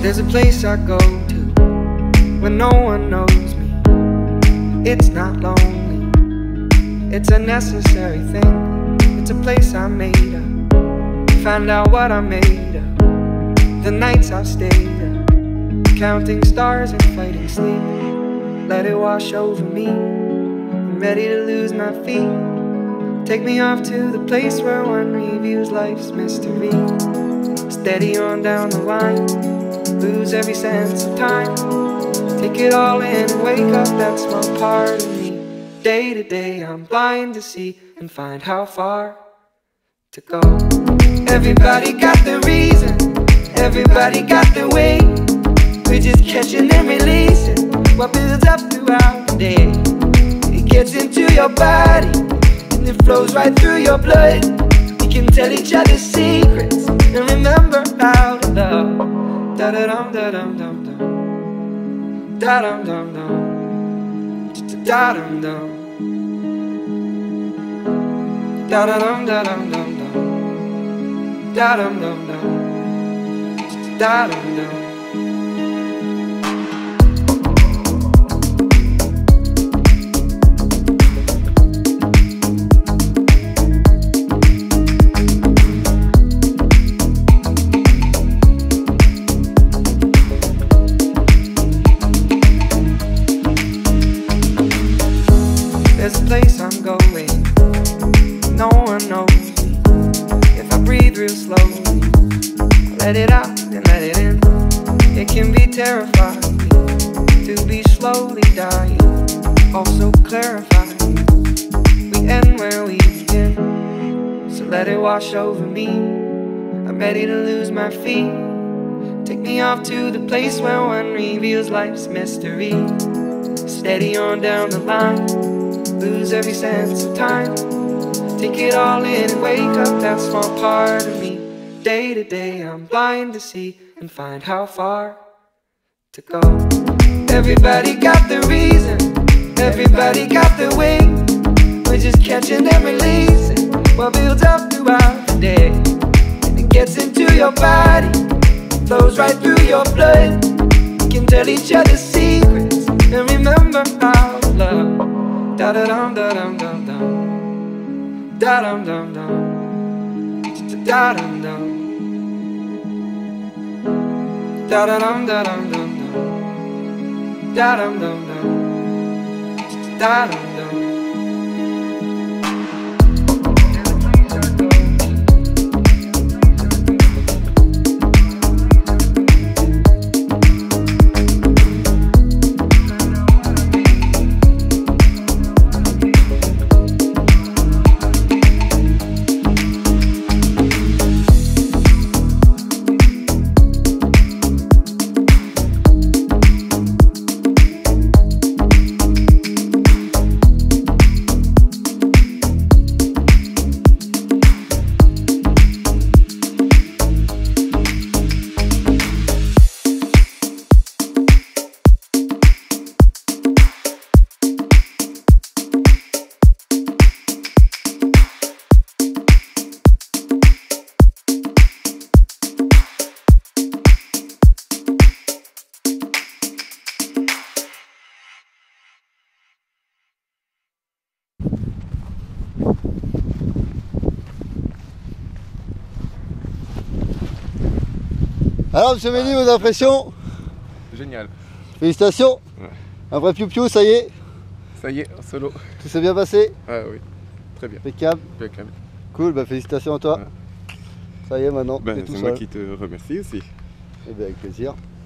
There's a place I go to when no one knows me. It's not lonely, it's a necessary thing. It's a place I made up, find out what I made of. The nights I've stayed up, counting stars and fighting sleep. Let it wash over me, I'm ready to lose my feet. Take me off to the place where one reviews life's mystery. Steady on down the line, lose every sense of time. Take it all in and wake up that small part of me. Day to day I'm blind to see and find how far to go. Everybody got their reason, everybody got their way. We're just catching and releasing what builds up throughout the day. It gets into your body and it flows right through your blood. We can tell each other secrets and remember how to love. Da-da-dum, da-dum, dum, dum. Da-dum, dum, dum. Da-dum, dum. Da-da-dum, da-dum, dum, dum. Da-dum, dum, dum. Da-dum, dum. There's a place I'm going, no one knows me. If I breathe real slowly, I let it out and let it in. It can be terrifying to be slowly dying, also clarifying. We end where we begin, so let it wash over me. I'm ready to lose my feet. Take me off to the place where one reveals life's mystery. Steady on down the line, lose every sense of time. Take it all in and wake up that small part of me. Day to day I'm blind to see and find how far to go. Everybody got their reason, everybody got their way. We're just catching and releasing what builds up throughout the day. And it gets into your body, flows right through your blood. We can tell each other secrets and remember how to love. Da-da-dum, da-dum, dum, dum. Da-dum, dum, dum. Da-dum, dum. Da-da-dum, da-dum, dum, dum. Da-dum, dum, dum. Da-dum, dum. Alors monsieur Mény, vos impressions? Génial. Félicitations. Ouais. Un vrai piou-piou, ça y est? Ça y est, en solo. Tout s'est bien passé? Ah oui, très bien. Impeccable. Impeccable. Cool, bah félicitations à toi. Ouais. Ça y est maintenant, Ben, t'es tout c'est seul. moi qui te remercie aussi. Eh bien avec plaisir.